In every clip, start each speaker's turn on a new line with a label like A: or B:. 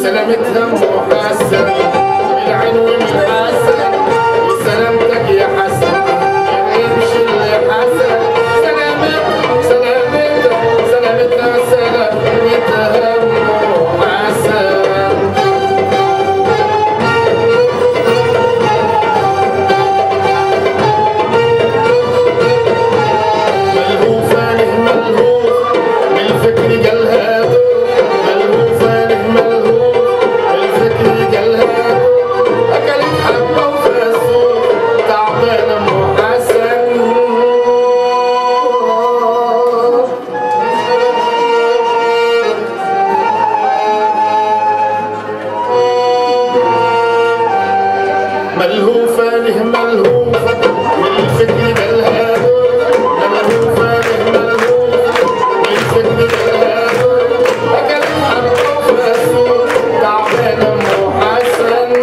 A: وسلامتها محسن العين والحسن وسلامتك يا حسن يمشي اللي حسن سلامتها سلامتها سلامتها سلامتها محسن ملهوفة له ملهوف بالفكر جالها ملهوفة له ملهوف بالفكر جالها أكلت حبة وفاسوق تعبانة محسن ملهوفة له ملهوفة بالفكر جالها ملهوفة له ملهوفة بالفكر جالها أكلت حبة وفاسوق تعبانة محسن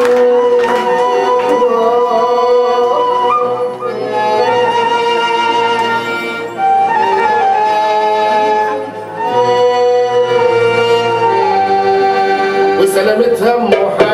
A: وسلامتها محسن